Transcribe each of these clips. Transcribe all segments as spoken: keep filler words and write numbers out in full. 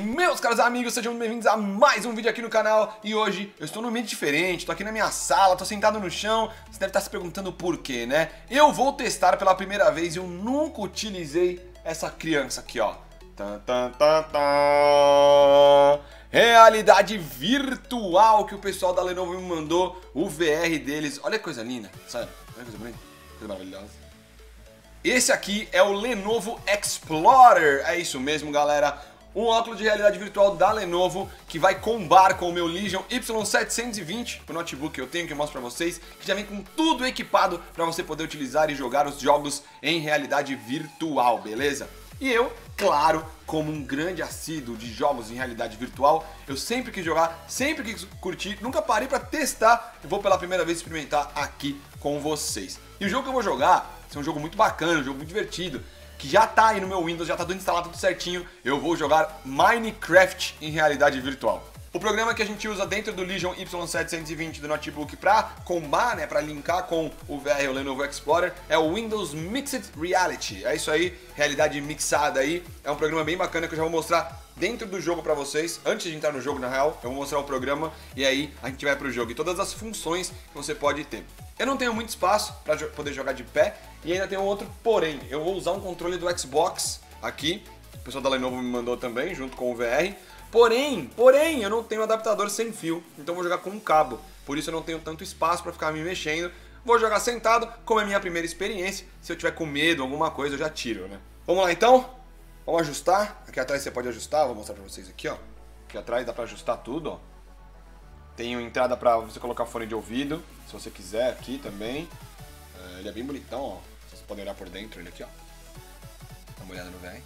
Meus caros amigos, sejam bem-vindos a mais um vídeo aqui no canal. E hoje eu estou num ambiente diferente, tô aqui na minha sala, tô sentado no chão. Você deve estar se perguntando por quê, né? Eu vou testar pela primeira vez e eu nunca utilizei essa criança aqui, ó. Tan, tan, tan, tan. Realidade virtual que o pessoal da Lenovo me mandou, o V R deles. Olha que coisa linda, sério, olha que coisa bonita, coisa maravilhosa. Esse aqui é o Lenovo Explorer, é isso mesmo, galera. Um óculos de realidade virtual da Lenovo que vai combar com o meu Legion Y setecentos e vinte, o notebook que eu tenho, que eu mostro pra vocês, que já vem com tudo equipado para você poder utilizar e jogar os jogos em realidade virtual, beleza? E eu, claro, como um grande assíduo de jogos em realidade virtual, eu sempre quis jogar, sempre quis curtir, nunca parei pra testar e vou pela primeira vez experimentar aqui com vocês. E o jogo que eu vou jogar é um jogo muito bacana, um jogo muito divertido, que já tá aí no meu Windows, já tá tudo instalado, tudo certinho. Eu vou jogar Minecraft em realidade virtual. O programa que a gente usa dentro do Legion Y setecentos e vinte do notebook para combar, né, para linkar com o V R, o Lenovo Explorer, é o Windows Mixed Reality. É isso aí, realidade mixada aí. É um programa bem bacana que eu já vou mostrar dentro do jogo para vocês. Antes de entrar no jogo, na real, eu vou mostrar o programa e aí a gente vai pro jogo e todas as funções que você pode ter. Eu não tenho muito espaço para poder jogar de pé e ainda tem um outro porém. Eu vou usar um controle do Xbox aqui, o pessoal da Lenovo me mandou também, junto com o V R. Porém, porém, eu não tenho adaptador sem fio, então vou jogar com um cabo. Por isso eu não tenho tanto espaço para ficar me mexendo. Vou jogar sentado, como é a minha primeira experiência. Se eu tiver com medo, alguma coisa, eu já tiro, né? Vamos lá então? Vamos ajustar. Aqui atrás você pode ajustar, vou mostrar para vocês aqui, ó. Aqui atrás dá para ajustar tudo, ó. Tem entrada para você colocar fone de ouvido, se você quiser aqui também. É, ele é bem bonitão, ó. Vocês podem olhar por dentro ele aqui, ó. Dá uma olhada no V R.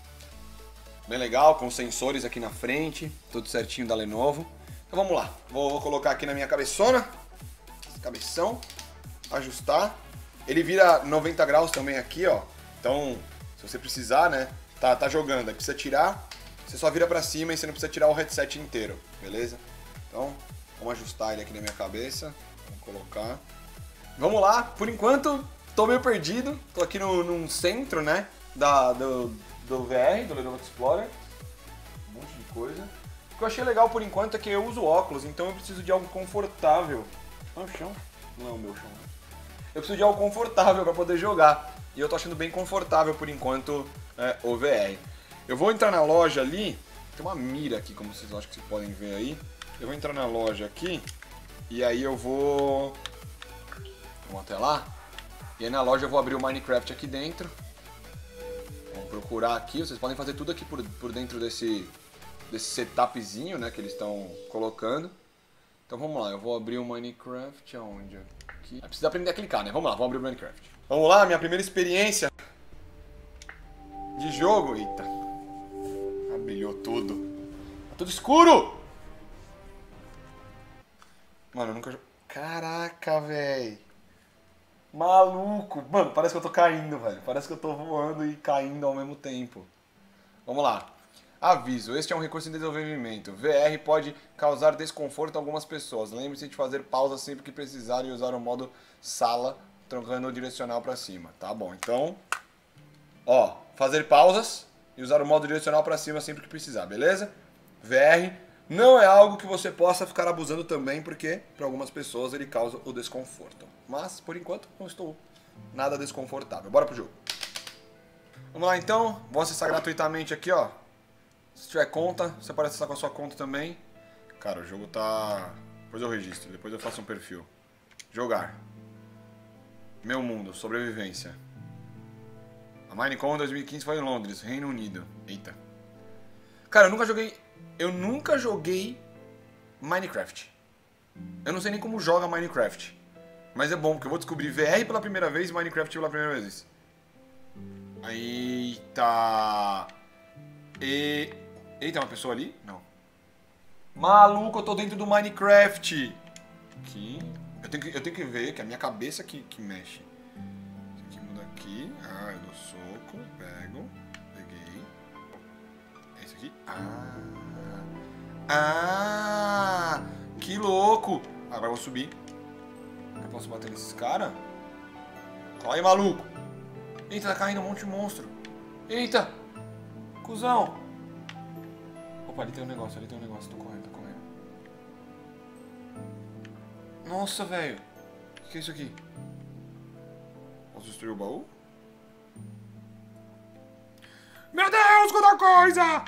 Bem legal, com sensores aqui na frente, tudo certinho da Lenovo. Então vamos lá, vou, vou colocar aqui na minha cabeçona, cabeção, ajustar. Ele vira noventa graus também aqui, ó. Então, se você precisar, né, tá, tá jogando, aí precisa tirar, você só vira pra cima e você não precisa tirar o headset inteiro, beleza? Então, vamos ajustar ele aqui na minha cabeça, vamos colocar. Vamos lá, por enquanto, tô meio perdido, tô aqui no, num centro, né, da... do, do V R, do Lenovo Explorer, um monte de coisa. O que eu achei legal por enquanto é que eu uso óculos, então eu preciso de algo confortável. Não é o chão? Não é o meu chão. Eu preciso de algo confortável para poder jogar, e eu tô achando bem confortável por enquanto é, o V R. Eu vou entrar na loja ali, tem uma mira aqui, como vocês acham que vocês podem ver aí. Eu vou entrar na loja aqui, e aí eu vou... Vamos até lá. E aí na loja eu vou abrir o Minecraft aqui dentro. Vamos procurar aqui, vocês podem fazer tudo aqui por, por dentro desse, desse setupzinho, né, que eles estão colocando. Então vamos lá, eu vou abrir o Minecraft aonde? Aqui. Precisa aprender a clicar, né? Vamos lá, vamos abrir o Minecraft. Vamos lá, minha primeira experiência de jogo. Eita, ah, brilhou tudo. Tá tudo escuro! Mano, eu nunca... Caraca, velho. Maluco, mano, parece que eu tô caindo, velho. Parece que eu tô voando e caindo ao mesmo tempo. Vamos lá. Aviso, este é um recurso em desenvolvimento. V R pode causar desconforto a algumas pessoas. Lembre-se de fazer pausa sempre que precisar e usar o modo sala, trocando o direcional pra cima. Tá bom, então... Ó, fazer pausas e usar o modo direcional pra cima sempre que precisar, beleza? V R não é algo que você possa ficar abusando também, porque para algumas pessoas ele causa o desconforto. Mas, por enquanto, não estou nada desconfortável. Bora pro jogo. Vamos lá, então. Vou acessar gratuitamente aqui, ó. Se tiver conta, você pode acessar com a sua conta também. Cara, o jogo tá... Depois eu registro, depois eu faço um perfil. Jogar. Meu mundo, sobrevivência. A Minecon dois mil e quinze foi em Londres, Reino Unido. Eita. Cara, eu nunca joguei... Eu nunca joguei Minecraft. Eu não sei nem como joga Minecraft. Mas é bom, porque eu vou descobrir V R pela primeira vez e Minecraft pela primeira vez. Eita. E... Eita, uma pessoa ali? Não. Maluco, eu tô dentro do Minecraft. Aqui. Eu tenho que, eu tenho que ver que é a minha cabeça que, que mexe. Isso aqui muda aqui. Ah, eu dou soco. Pego. Peguei. Esse aqui. Ah. Ah, que louco. Agora eu vou subir. Eu posso bater nesses caras? Cola aí, maluco. Eita, tá caindo um monte de monstro. Eita. Cusão. Opa, ali tem um negócio, ali tem um negócio. Tô correndo, tô correndo. Nossa, velho. O que é isso aqui? Posso destruir o baú? Meu Deus, quanta coisa!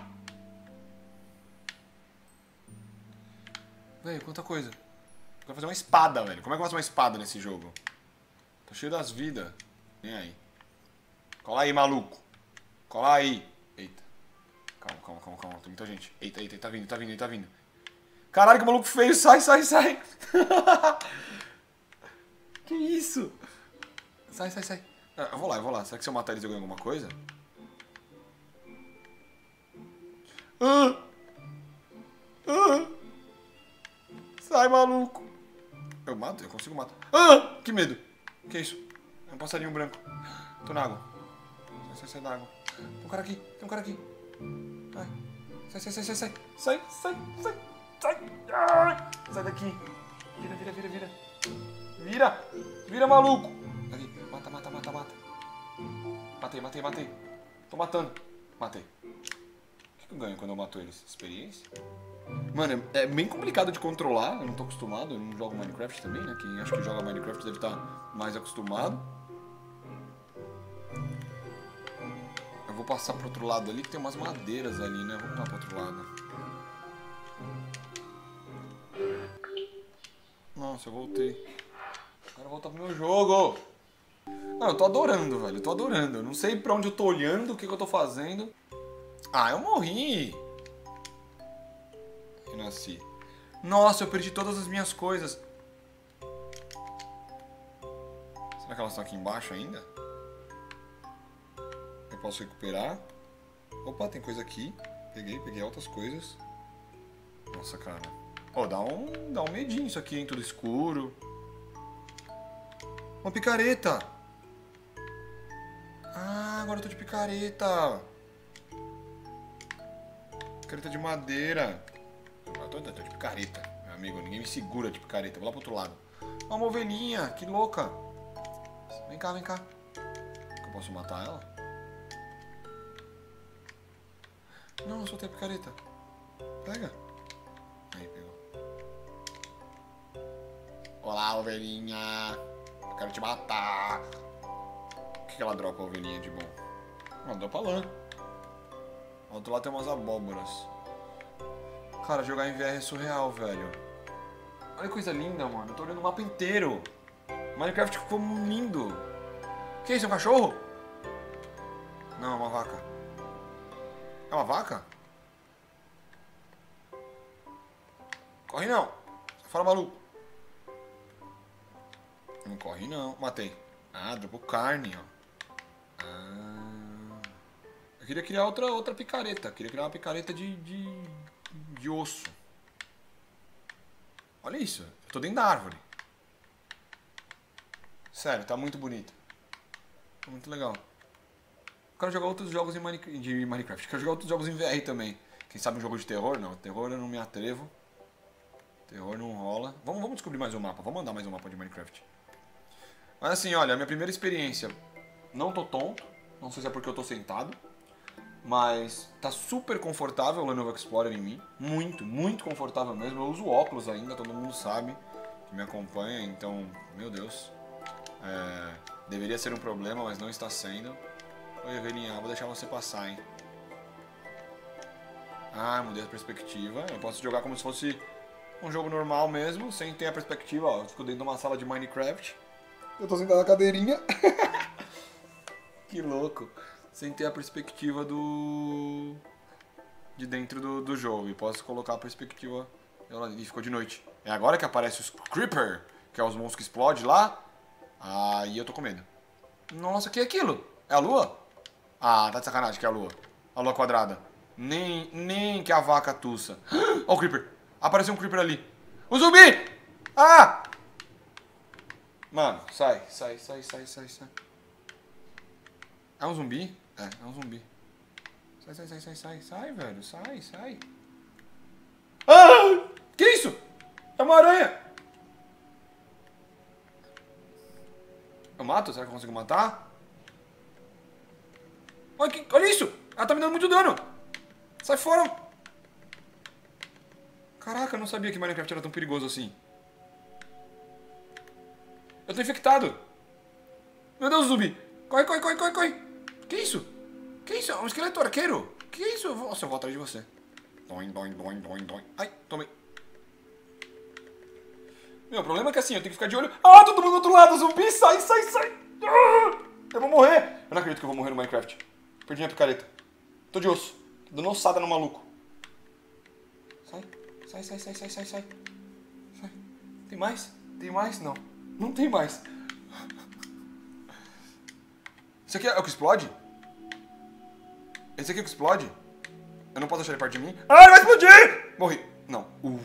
Velho, quanta coisa. Eu quero fazer uma espada, velho. Como é que eu faço uma espada nesse jogo? Tô cheio das vidas. Nem aí. Cola aí, maluco. Cola aí. Eita. Calma, calma, calma, calma. Tem muita gente. Eita, eita, tá vindo, tá vindo, tá vindo. Caralho, que maluco feio. Sai, sai, sai. Que isso? Sai, sai, sai. Ah, eu vou lá, eu vou lá. Será que se eu matar eles eu ganho alguma coisa? Ah! Ah! Sai, maluco. Eu mato? Eu consigo matar. Ah! Que medo. Que isso? É um passarinho branco. Tô na água. Sai, sai, sai da água. Tem um cara aqui. Tem um cara aqui. Ai. Sai, sai, sai, sai, sai. Sai, sai, sai. Sai. Ai. Sai daqui. Vira, vira, vira, vira. Vira. Vira, maluco. Aqui. Mata, mata, mata, mata. Matei, matei, matei. Tô matando. Matei. O que eu ganho quando eu mato eles? Experiência? Mano, é bem complicado de controlar. Eu não tô acostumado. Eu não jogo Minecraft também, né? Quem acha que joga Minecraft deve estar mais acostumado. Eu vou passar pro outro lado ali, que tem umas madeiras ali, né? Vamos lá pro outro lado. Nossa, eu voltei. Agora voltar pro meu jogo. Não, eu tô adorando, velho. Eu tô adorando. Eu não sei pra onde eu tô olhando, o que, que eu tô fazendo. Ah, eu morri. Eu nasci. Nossa, eu perdi todas as minhas coisas. Será que elas estão aqui embaixo ainda? Eu posso recuperar. Opa, tem coisa aqui. Peguei, peguei altas coisas. Nossa, cara. Oh, dá um, dá um medinho isso aqui, hein? Tudo escuro. Uma picareta. Ah, agora eu tô de picareta. Picareta de madeira. Eu tô, tô de picareta, meu amigo. Ninguém me segura de picareta. Vou lá pro outro lado. Uma ovelhinha, que louca. Vem cá, vem cá. Eu posso matar ela? Não, eu soltei a picareta. Pega. Aí, pegou. Olá, ovelhinha. Eu quero te matar. O que ela dropa, a ovelhinha, de bom? Ela dropa lã. Do outro lado tem umas abóboras. Cara, jogar em V R é surreal, velho. Olha que coisa linda, mano. Eu tô olhando o mapa inteiro. Minecraft ficou lindo. Que isso, é um cachorro? Não, é uma vaca. É uma vaca? Corre não. Sai fora, maluco. Não corre não. Matei. Ah, dropou carne, ó. Ah. Eu queria criar outra, outra picareta. Eu queria criar uma picareta de, de, de osso. Olha isso. Eu tô dentro da árvore. Sério, tá muito bonito. Tá muito legal. Eu quero jogar outros jogos em Mine... de Minecraft. Eu quero jogar outros jogos em V R também. Quem sabe um jogo de terror? Não, terror eu não me atrevo. Terror não rola. Vamos, vamos descobrir mais um mapa. Vamos mandar mais um mapa de Minecraft. Mas assim, olha, a minha primeira experiência. Não tô tonto. Não sei se é porque eu tô sentado. Mas tá super confortável o Lenovo Explorer em mim. Muito, muito confortável mesmo. Eu uso óculos ainda, todo mundo sabe que me acompanha. Então, meu Deus. É, deveria ser um problema, mas não está sendo. Oi, Evelinha, vou deixar você passar, hein. Ah, mudei a perspectiva. Eu posso jogar como se fosse um jogo normal mesmo, sem ter a perspectiva. Ó, eu fico dentro de uma sala de Minecraft. Eu tô sentado na cadeirinha. Que louco. Sem ter a perspectiva do... de dentro do, do jogo. E posso colocar a perspectiva... E ficou de noite. É agora que aparece os Creeper, que é os monstros que explodem lá. Aí eu tô com medo. Nossa, o que é aquilo? É a lua? Ah, tá de sacanagem que é a lua. A lua quadrada. Nem, nem que a vaca tussa. Ó o Creeper. Apareceu um Creeper ali. O zumbi! Ah! Mano, sai, sai, sai, sai, sai, sai. É um zumbi? É, é um zumbi. Sai, sai, sai, sai, sai, sai, velho. Sai, sai. Ah! Que isso? É uma aranha! Eu mato? Será que eu consigo matar? Olha, que, olha isso! Ela tá me dando muito dano! Sai fora! Caraca, eu não sabia que Minecraft era tão perigoso assim. Eu tô infectado. Meu Deus, zumbi. Corre, corre, corre, corre, corre. Que isso? Que isso? É um esqueleto arqueiro. Que isso? Eu vou... Nossa, eu vou atrás de você. Doin, doin, doin, doin, doin. Ai, tomei. Meu, o problema é que assim, eu tenho que ficar de olho. Ah, todo mundo do outro lado, zumbi. Sai, sai, sai. Ah, eu vou morrer. Eu não acredito que eu vou morrer no Minecraft. Perdi minha picareta. Tô de osso. Tô dando ossada no maluco. Sai, sai, sai, sai, sai, sai, sai. Sai. Tem mais? Tem mais? Não. Não tem mais. Esse aqui é o que explode? Esse aqui é o que explode? Eu não posso deixar ele perto de mim. Ah, ele vai explodir! Morri. Não. Uh.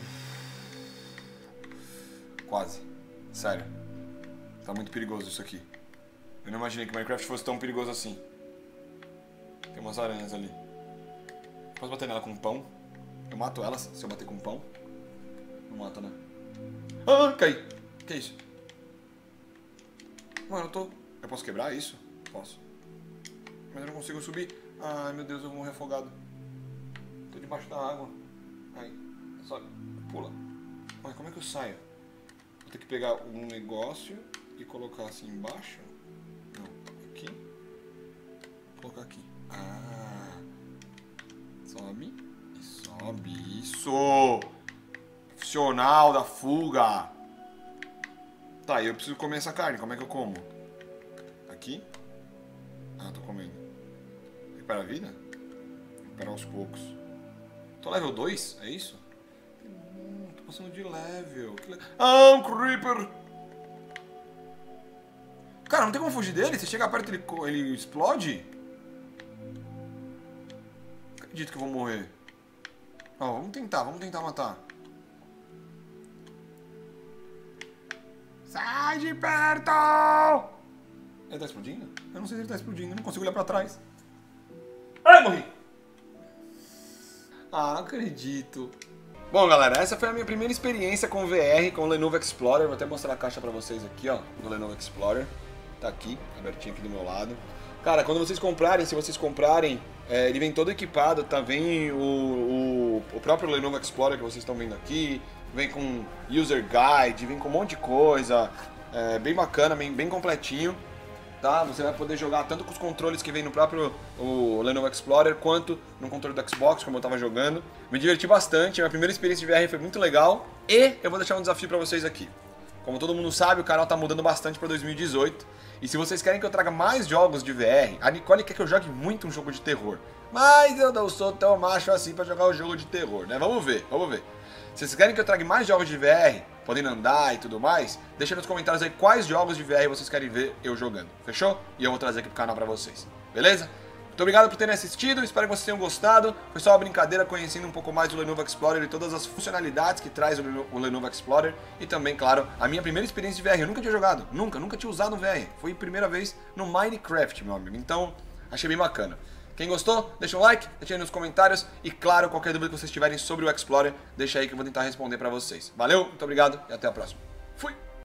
Quase. Sério. Tá muito perigoso isso aqui. Eu não imaginei que Minecraft fosse tão perigoso assim. Tem umas aranhas ali. Posso bater nela com pão? Eu mato elas se eu bater com pão? Não mato, né? Ah, caí. Que isso? Mano, eu tô... Eu posso quebrar isso? Posso. Mas eu não consigo subir. Ai, meu Deus, eu vou morrer afogado. Tô debaixo da água. Ai, só... Pula. Mas como é que eu saio? Vou ter que pegar um negócio e colocar assim embaixo. Não, aqui. Vou colocar aqui. Ah. Sobe. E sobe. Isso! Profissional da fuga. Tá, e eu preciso comer essa carne. Como é que eu como? Aqui. Ah, tô comendo. Recupera a vida? Recupera aos poucos. Tô level dois? É isso? Hum, tô passando de level. Que le... Ah, um creeper! Cara, não tem como fugir dele? Você chega perto e ele, ele explode? Não acredito que eu vou morrer. Ó, vamos tentar, vamos tentar matar. Sai de perto! Ele tá explodindo? Eu não sei se ele tá explodindo, eu não consigo olhar pra trás. Ai, morri! Ah, não acredito. Bom, galera, essa foi a minha primeira experiência com V R, com o Lenovo Explorer. Vou até mostrar a caixa pra vocês aqui, ó, do Lenovo Explorer. Tá aqui, abertinho aqui do meu lado. Cara, quando vocês comprarem, se vocês comprarem, é, ele vem todo equipado, tá? Vem o, o, o próprio Lenovo Explorer que vocês estão vendo aqui. Vem com User Guide, vem com um monte de coisa. É, bem bacana, bem, bem completinho. Tá? Você vai poder jogar tanto com os controles que vem no próprio o Lenovo Explorer, quanto no controle do Xbox, como eu tava jogando. Me diverti bastante, a minha primeira experiência de V R foi muito legal. E eu vou deixar um desafio pra vocês aqui. Como todo mundo sabe, o canal tá mudando bastante pra dois mil e dezoito. E se vocês querem que eu traga mais jogos de V R, a Nicole quer que eu jogue muito um jogo de terror. Mas eu não sou tão macho assim pra jogar o jogo de terror, né? Vamos ver, vamos ver. Se vocês querem que eu traga mais jogos de V R, podendo andar e tudo mais, deixa nos comentários aí quais jogos de V R vocês querem ver eu jogando, fechou? E eu vou trazer aqui pro canal pra vocês, beleza? Muito obrigado por terem assistido, espero que vocês tenham gostado. Foi só uma brincadeira conhecendo um pouco mais do Lenovo Explorer e todas as funcionalidades que traz o Lenovo Explorer. E também, claro, a minha primeira experiência de V R. Eu nunca tinha jogado, nunca, nunca tinha usado um V R. Foi a primeira vez no Minecraft, meu amigo. Então, achei bem bacana. Quem gostou, deixa um like, deixa aí nos comentários. E claro, qualquer dúvida que vocês tiverem sobre o Explorer, deixa aí que eu vou tentar responder pra vocês. Valeu, muito obrigado e até a próxima. Fui!